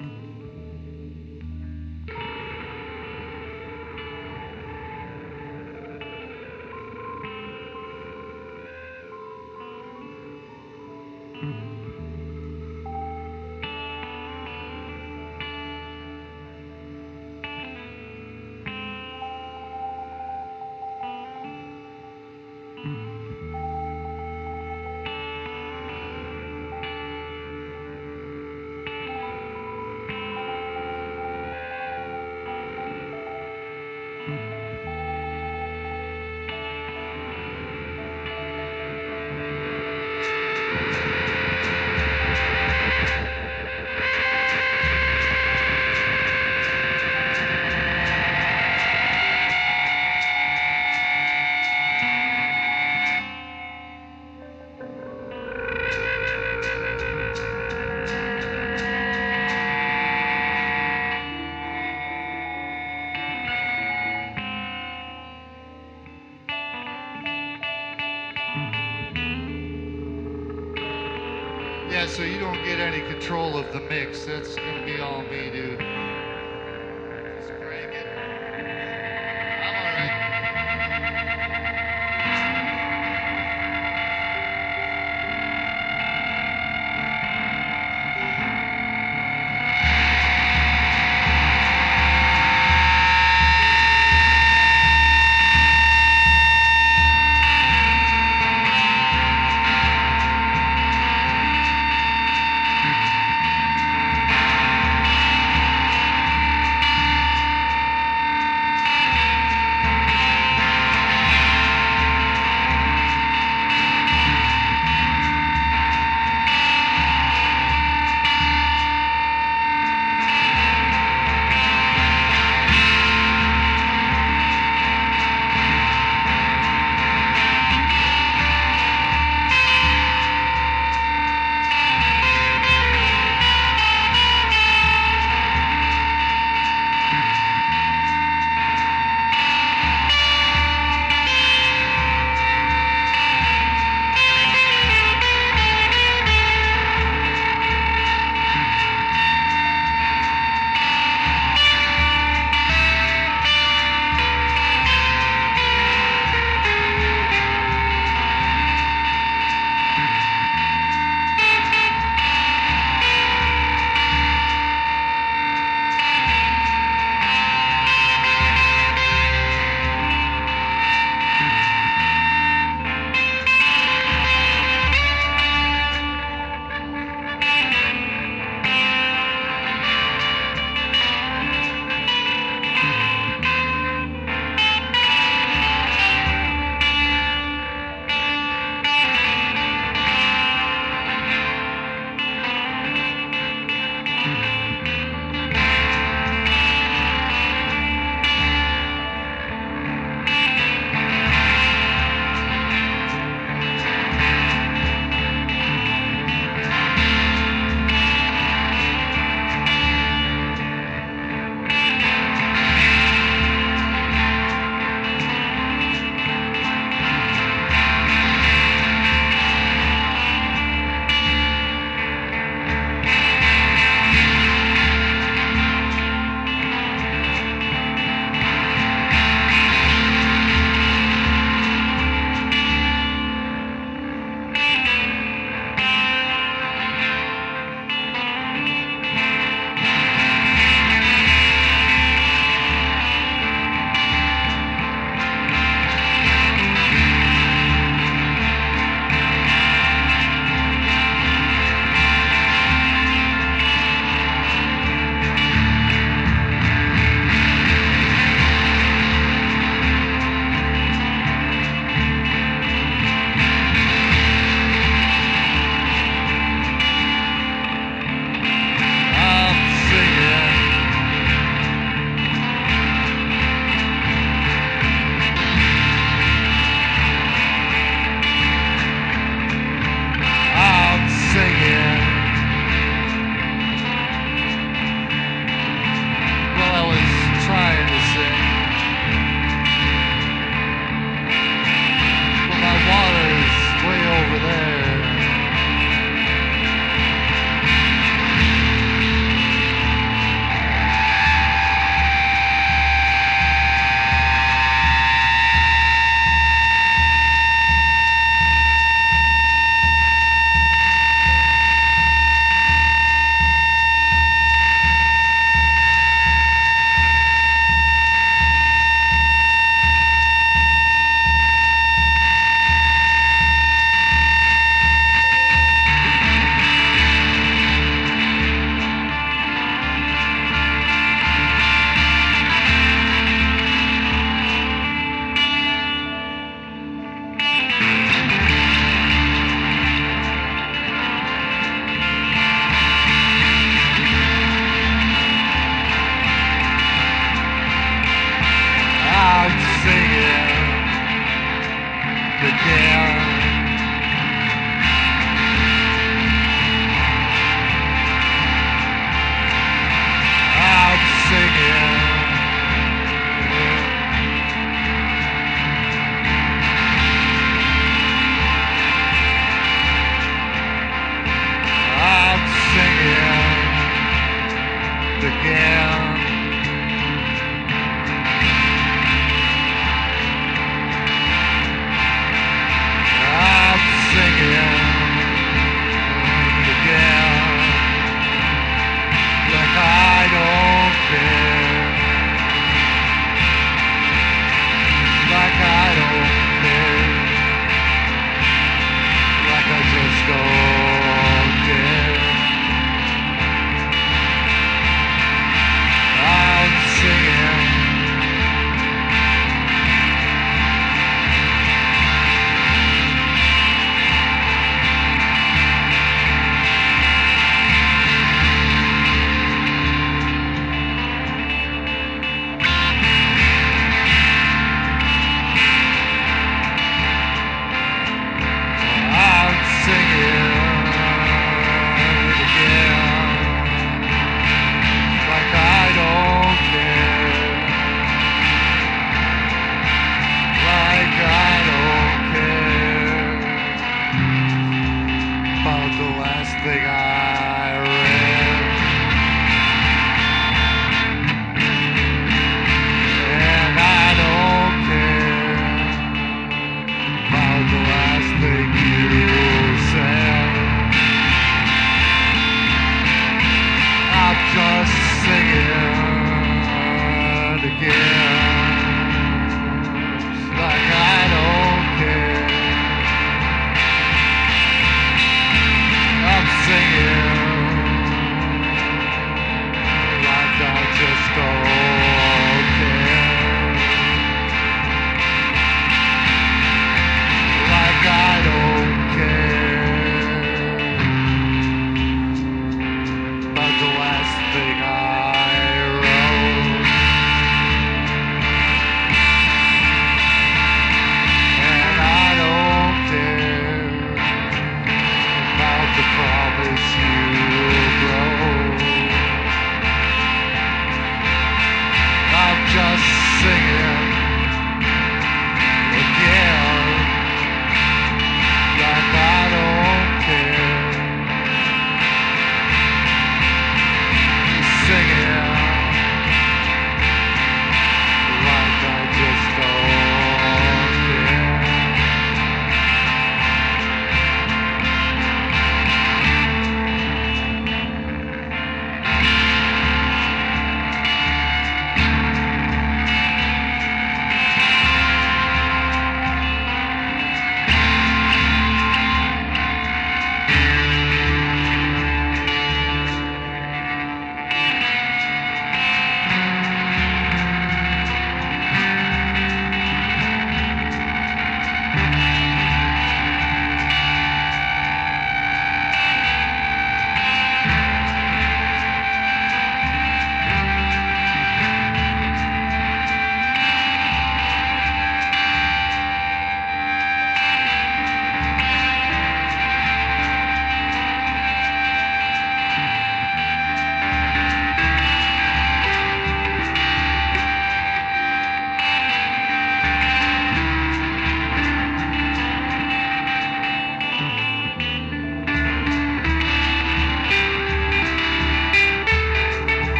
Yeah, so you don't get any control of the mix. That's gonna be all me, dude. Just crank it. I'm alright. again. I'm singing again, like I don't care, like I don't care, like I just don't care.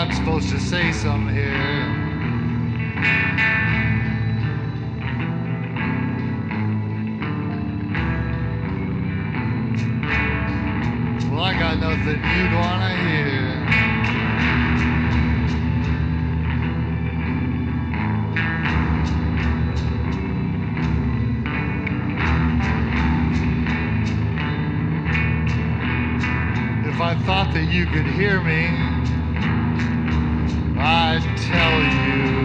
I'm supposed to say something here. Well, I got nothing you'd wanna hear. If I thought that you could hear me, I'd tell you.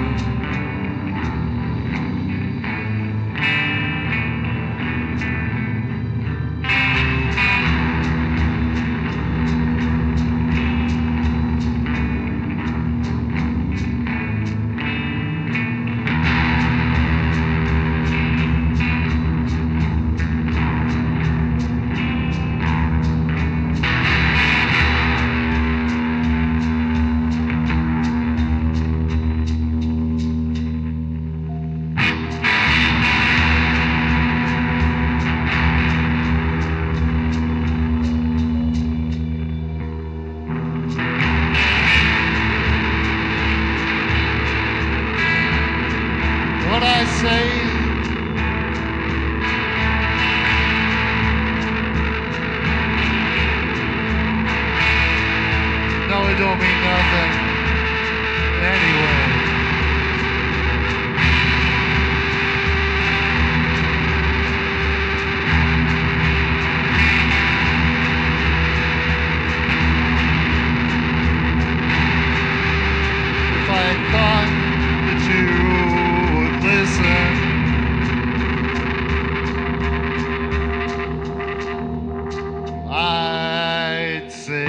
What I say, no, it don't mean nothing anyway. If I thought that you would listen, I'd say.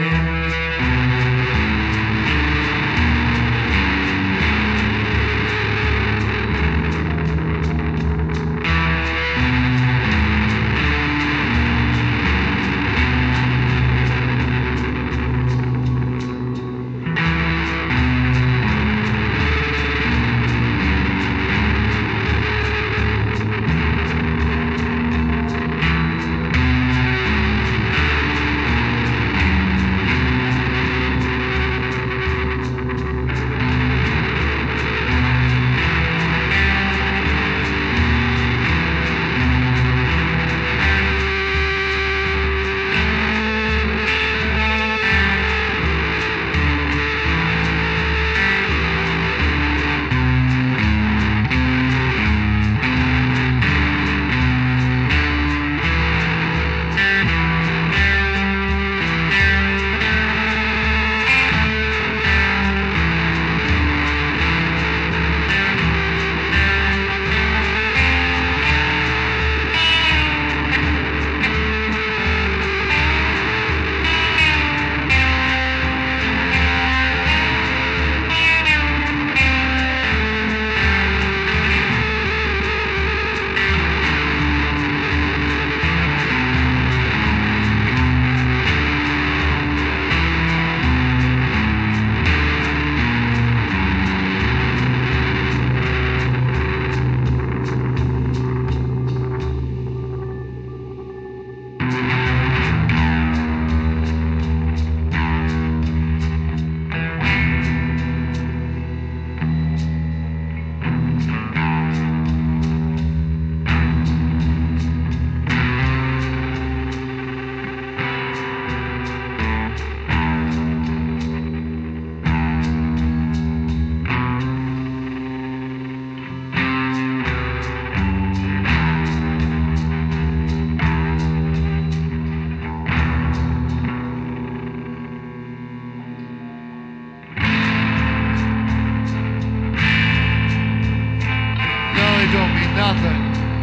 Don't mean nothing.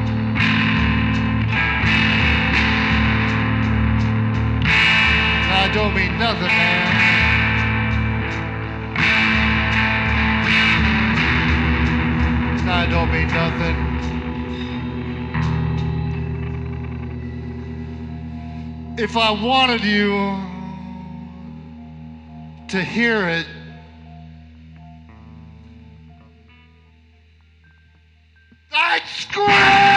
I don't mean nothing, man. I don't mean nothing. If I wanted you to hear it, I'd scream!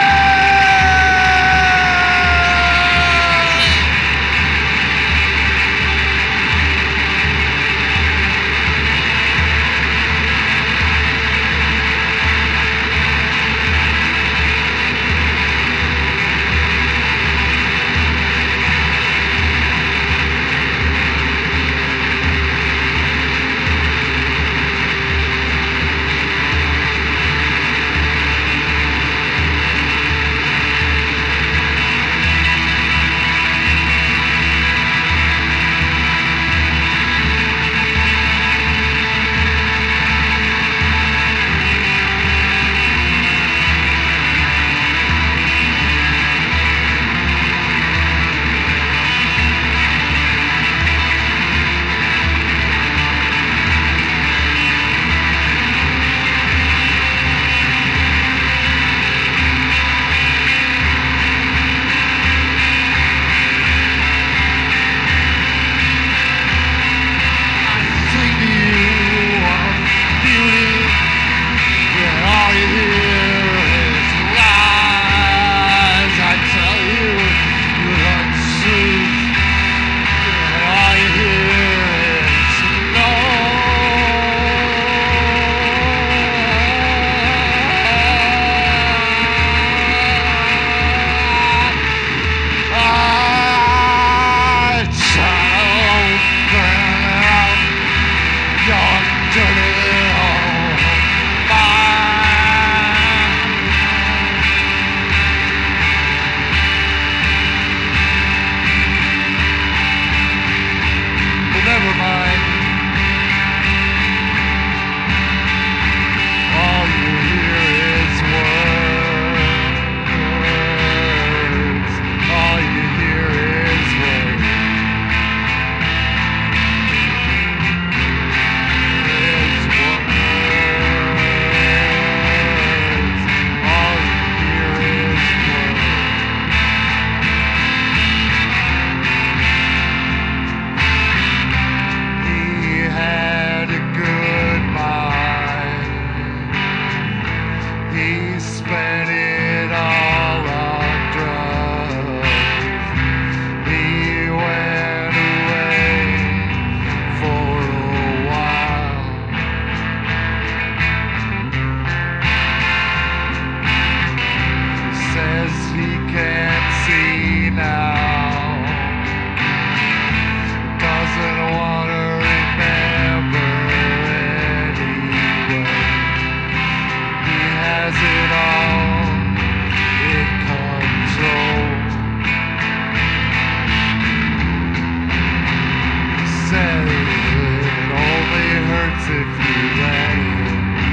hurts if you let it.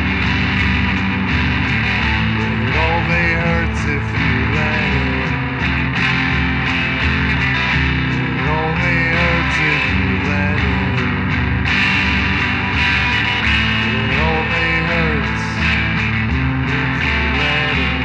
It only hurts if you let it. It only hurts if you let it. It only hurts if you let it.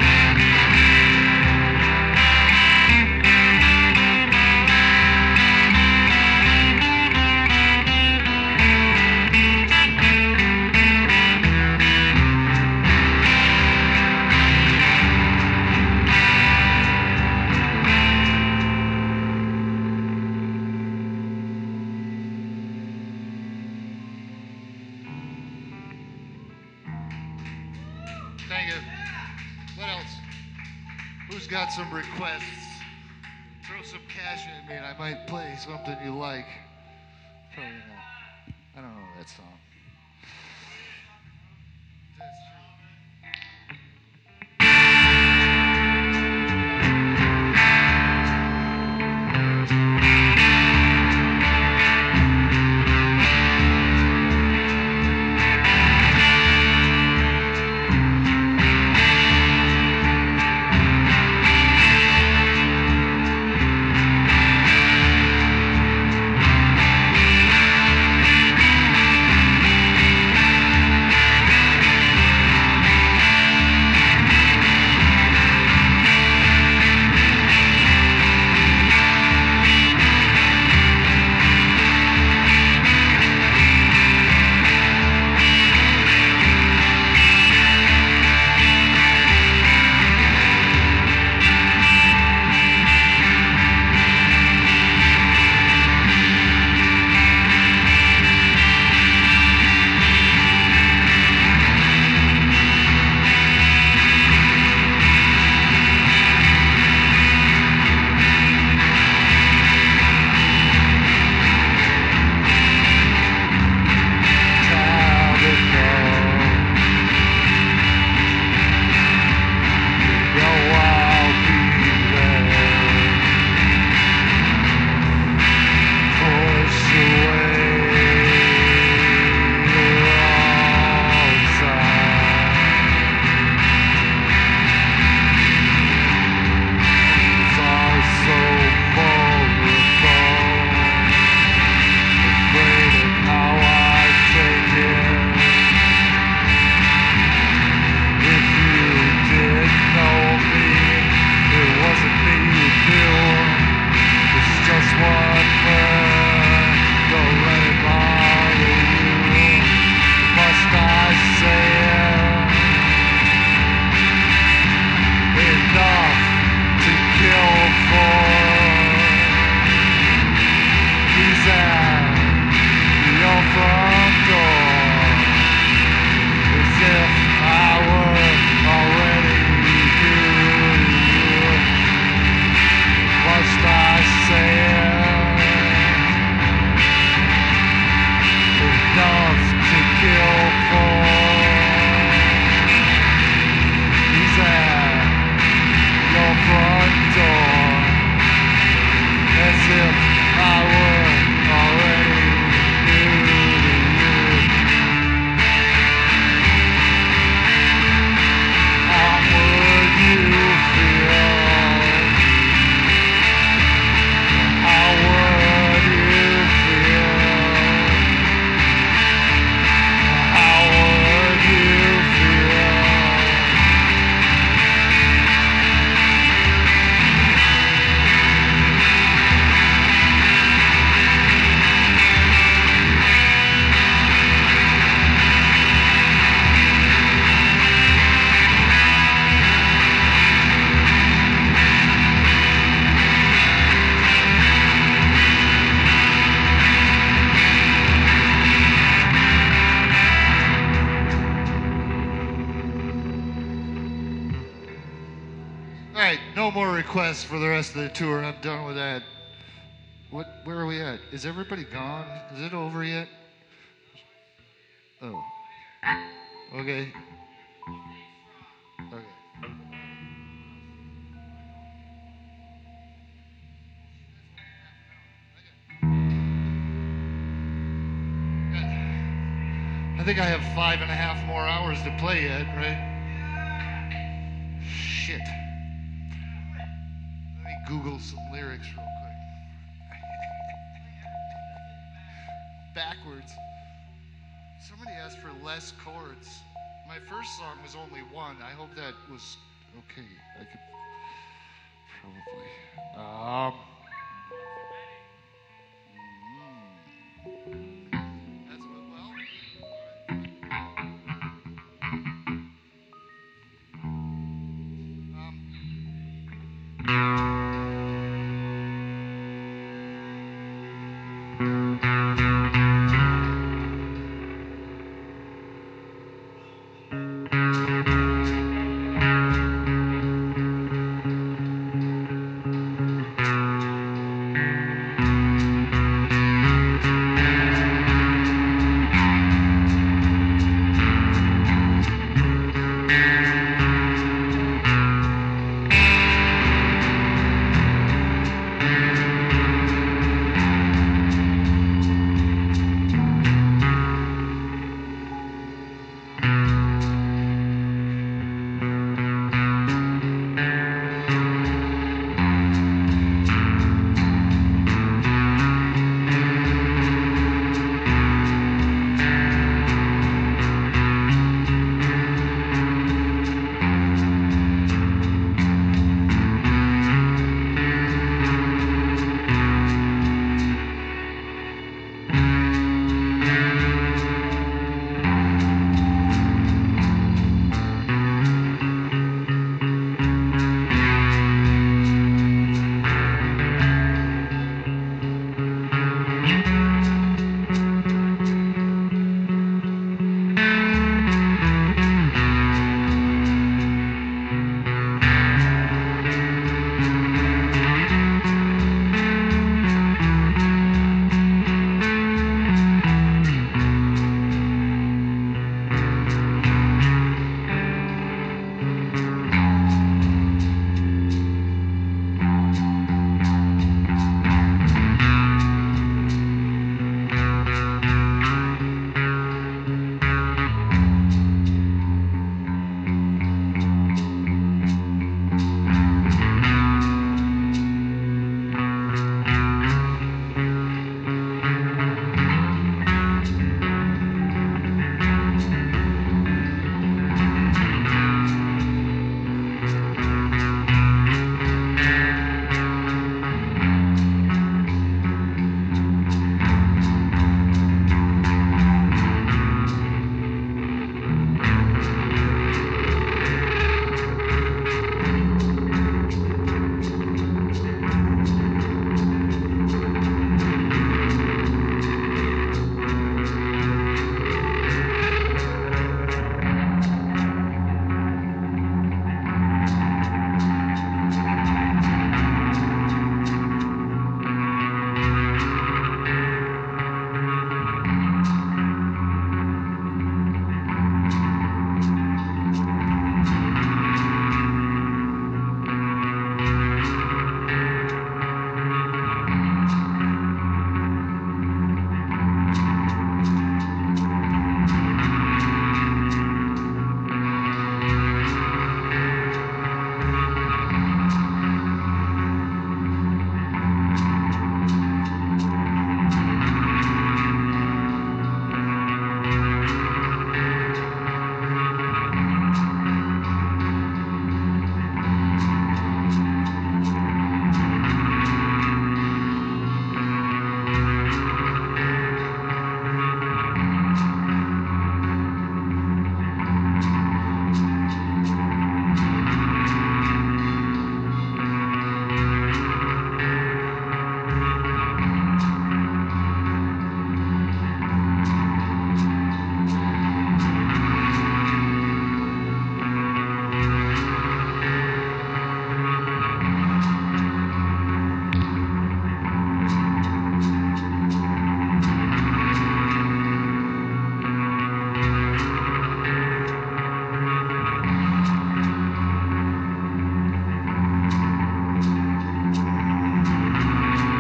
Thank you. What else? Who's got some requests? Throw some cash at me and I might play something you like. Probably not. I don't know that song. That's true. No more requests for the rest of the tour. I'm done with that. Where are we at? Is everybody gone? Is it over yet? Oh. Okay. Okay. I think I have 5.5 more hours to play yet, right? Shit. Let me Google some lyrics real quick. Backwards. Somebody asked for less chords. My first song was only one. I hope that was okay. I could probably. That's what, well.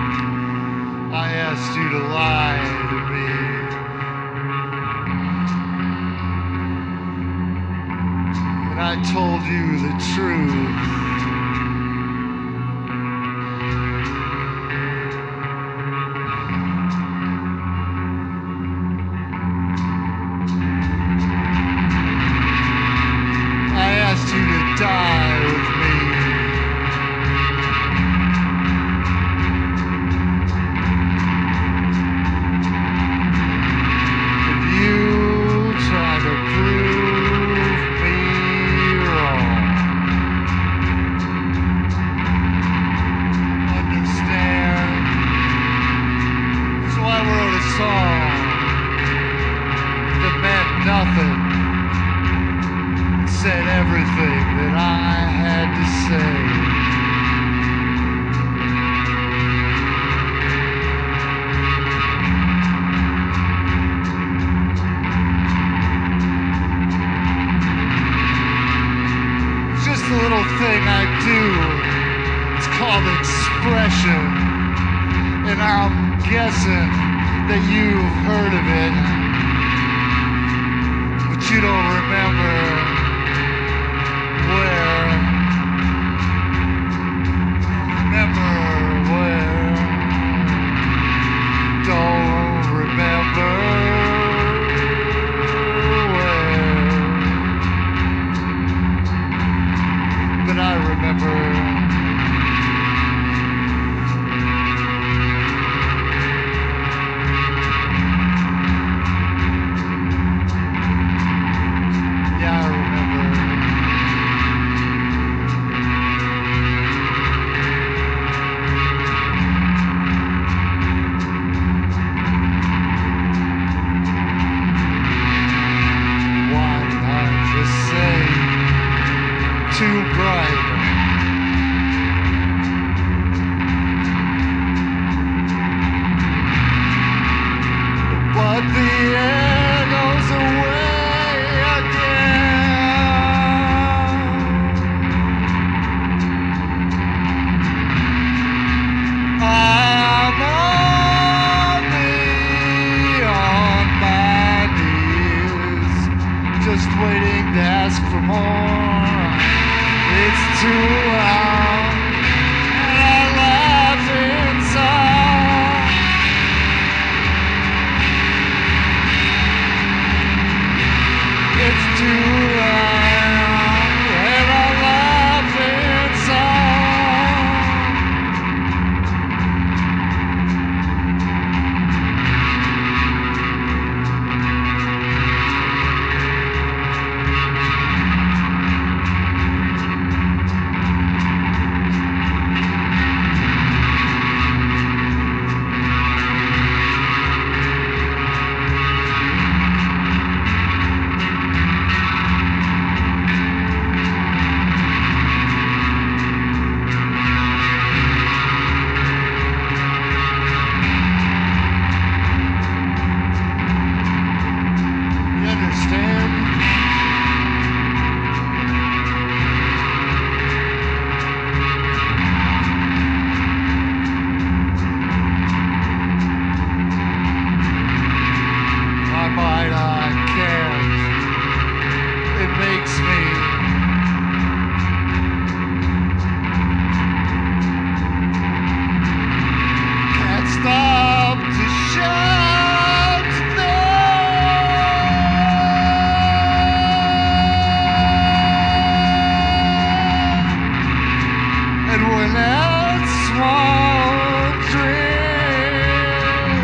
asked you to lie to me. I told you the truth. I asked you to die with me. And you try to prove me wrong. Understand? So I wrote a song that meant nothing. Said everything that I had to say. It's just a little thing I do. It's called expression. And I'm guessing that you've heard of it, but you don't remember where. Remember where. Don't remember where. But I remember. Yeah, I remember. Why did I just say too bright? But the air goes away again. I'm only on my knees, just waiting to ask for more. It's too loud, and I laugh inside. It's too loud, and I laugh inside. You understand? Why might I can't? It makes me. Can't stop to shout there. And when that small dream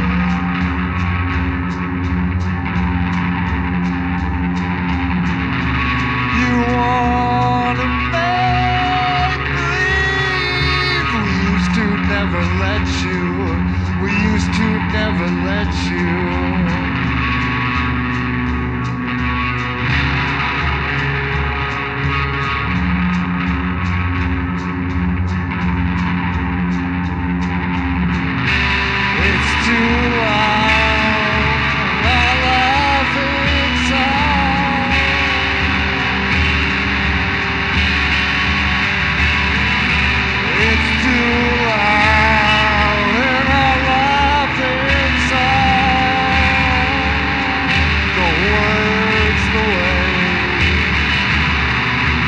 you wanna make believe we used to never let you. We used to never let you. It's too loud, and I laugh inside. It's too loud, and I laugh inside. The words, the way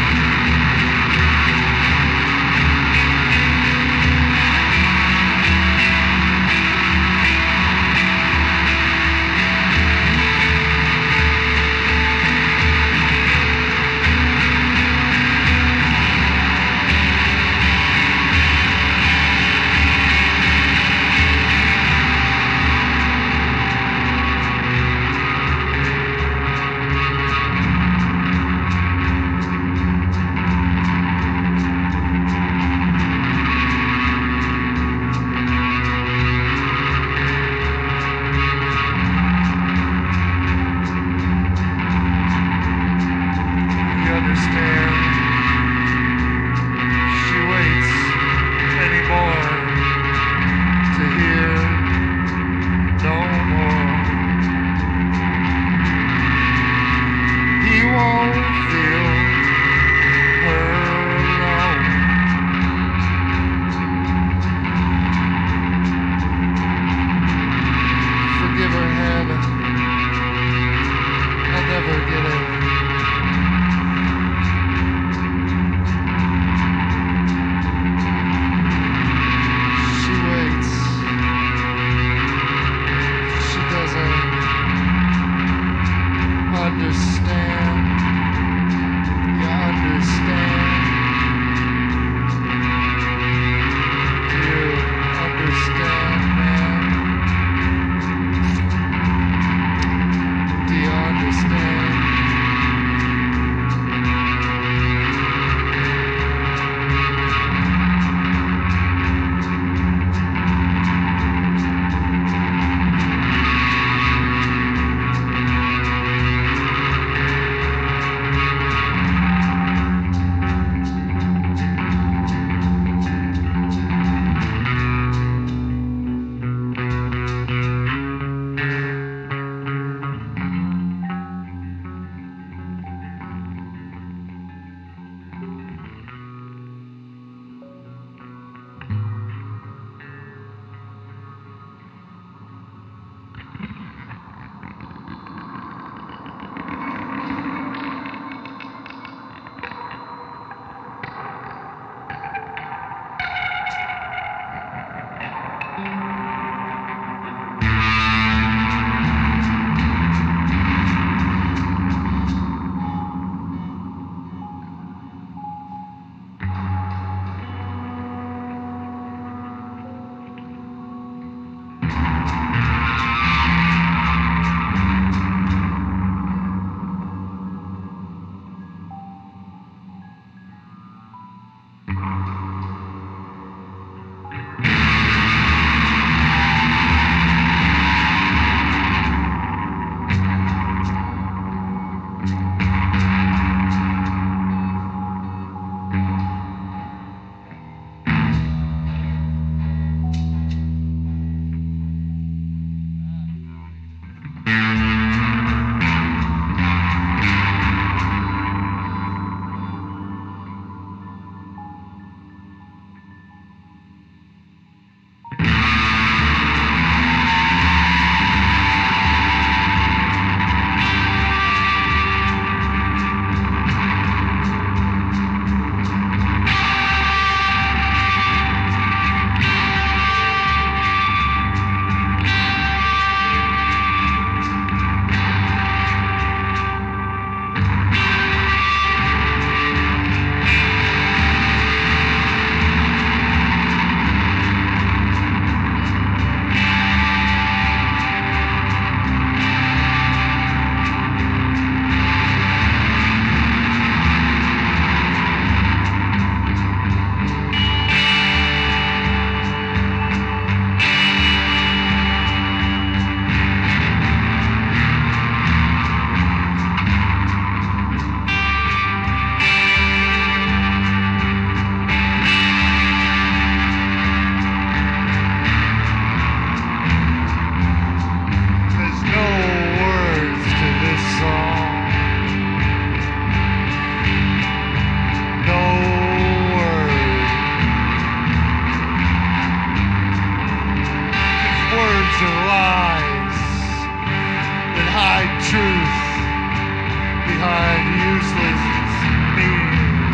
truth behind useless meaning.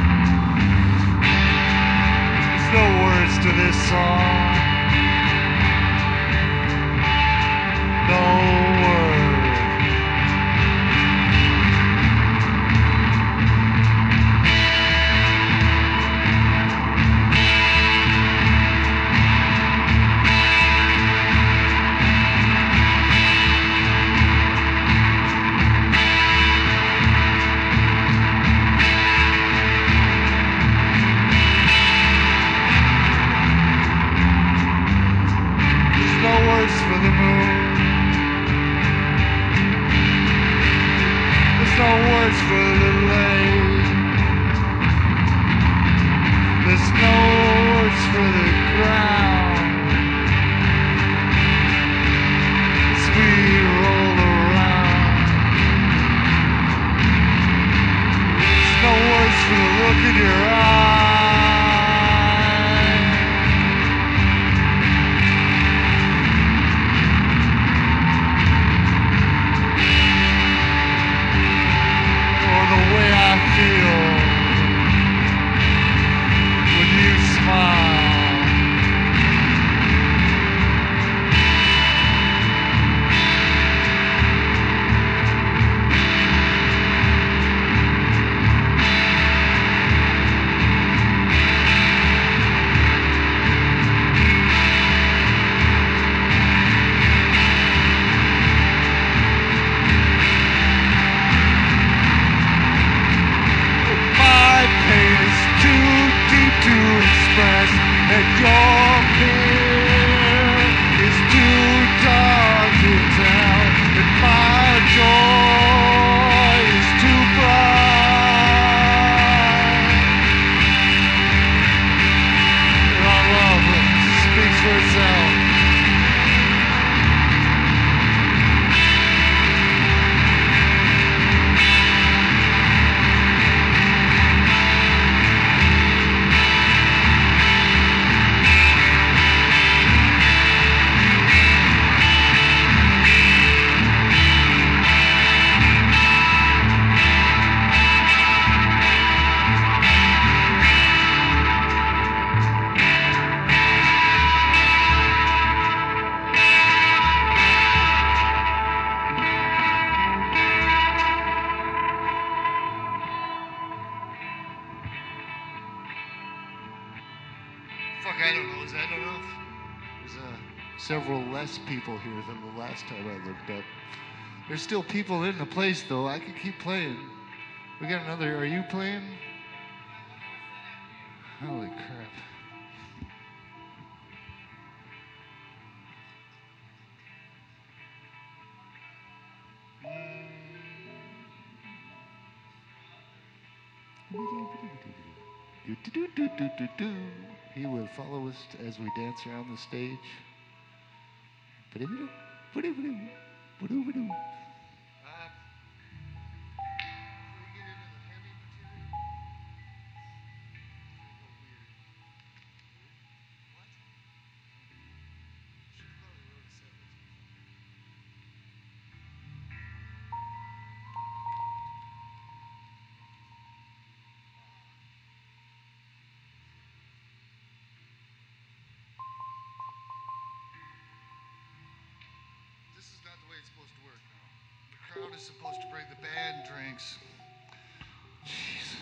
There's no words to this song. No word. For the moon. There's no words for the lake. There's no words for the ground. As we roll around. There's no words for the look in your eyes. The way I feel when you smile. And your fear is too dark to tell, and my joy is too bright. Our love speaks for itself. Fuck, I don't know. Is that enough? There's several less people here than the last time I looked up. There's still people in the place, though. I could keep playing. We got another. Are you playing? Holy crap. He will follow us as we dance around the stage. This is not the way it's supposed to work now. The crowd is supposed to bring the band drinks. Jeez.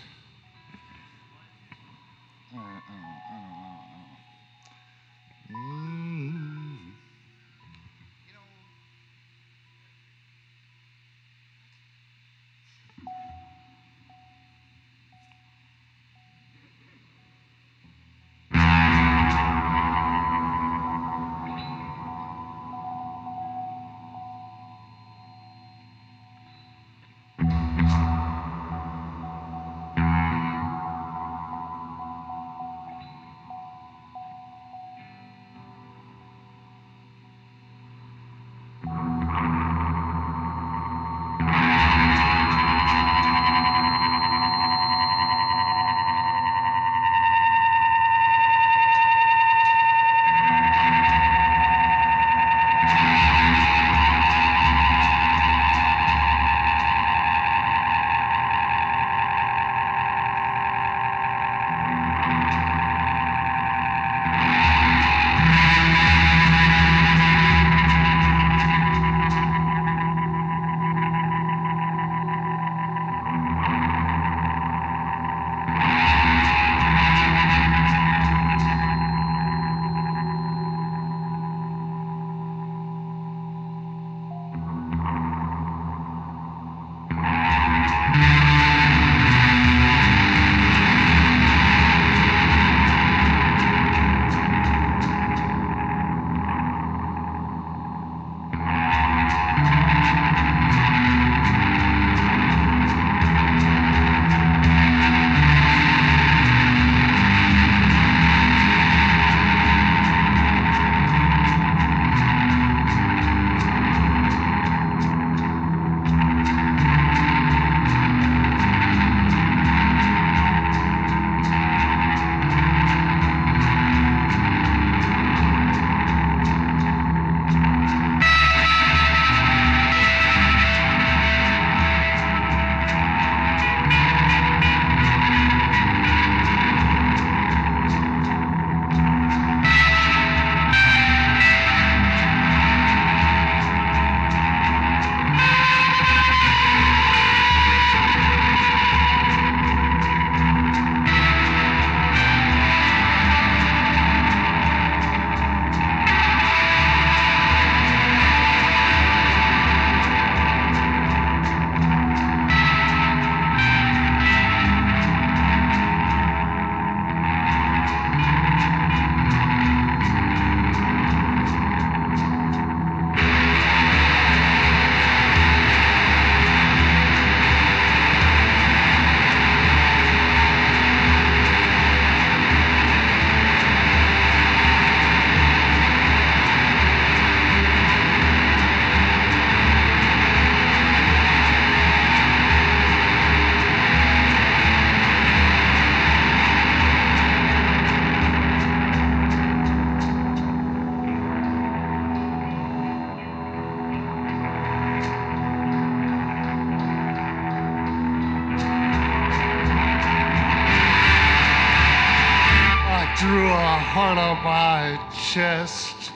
heart on my chest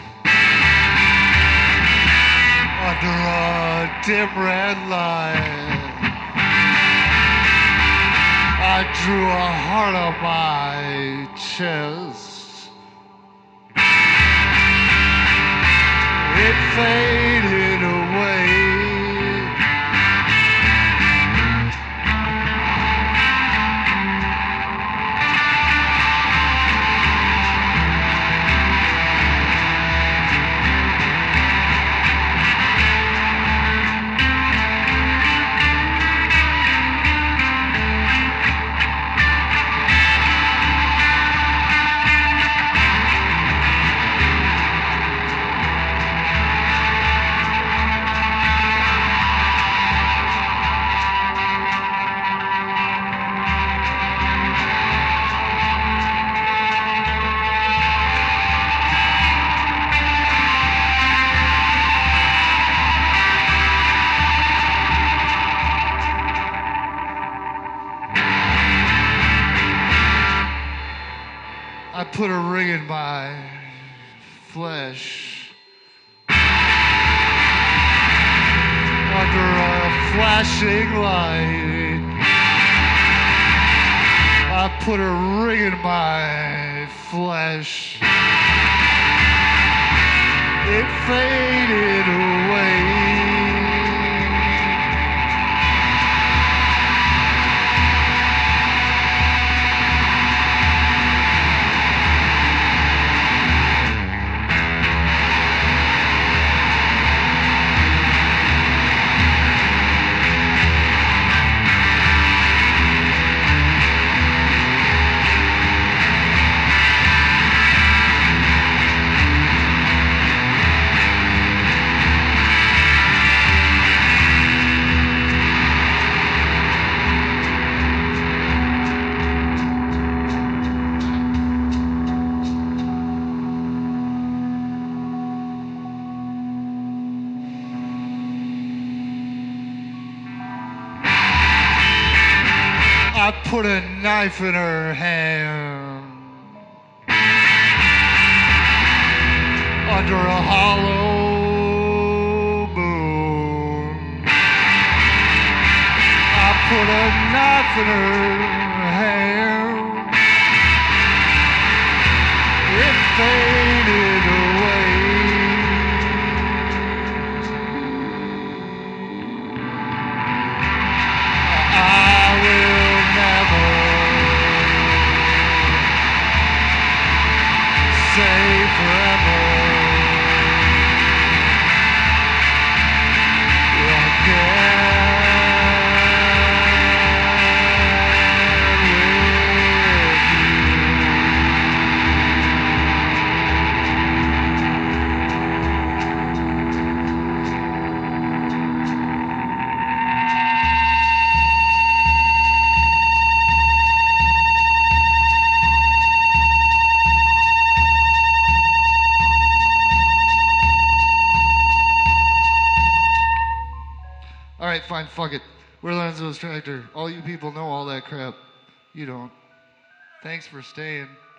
under a dim red light. I drew a heart on my chest. It faded away. I put a ring in my flesh under a flashing light. I put a ring in my flesh. It faded away. I put a knife in her hand under a hollow moon. I put a knife in her hand. It faded away. Say forever All right, fine, fuck it. We're Lenzo's Tractor. All you people know all that crap. You don't. Thanks for staying.